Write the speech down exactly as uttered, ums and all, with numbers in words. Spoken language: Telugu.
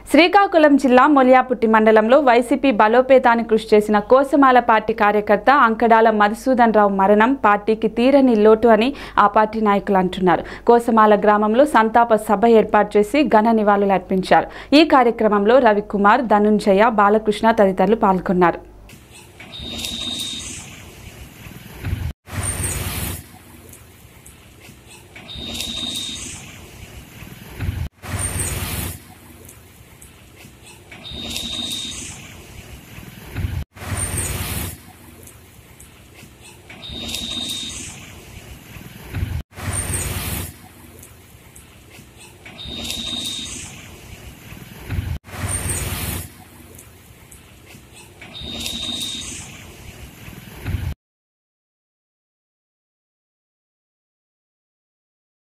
శ్రీకాకుళం జిల్లా మొలియాపుట్టి మండలంలో వైసీపీ బలోపేతానికి కృషి చేసిన కోసమాల పార్టీ కార్యకర్త అంకడాల మధుసూదన్ రావు మరణం పార్టీకి తీరని లోటు అని ఆ పార్టీ నాయకులు అంటున్నారు. కోసమాల గ్రామంలో సంతాప సభ ఏర్పాటు చేసి ఘన నివాళులు అర్పించారు. ఈ కార్యక్రమంలో రవికుమార్, ధనుంజయ, బాలకృష్ణ తదితరులు పాల్గొన్నారు.